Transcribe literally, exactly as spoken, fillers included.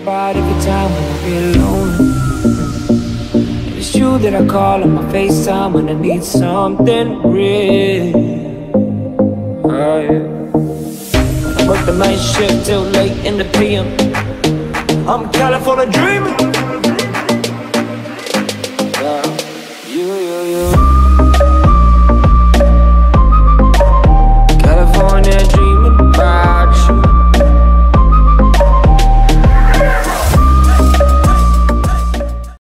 about every time when I feel lonely. And it's you that I call on my FaceTime when I need something real. Oh yeah. I work the night shift till late in the P M. I'm California dreaming.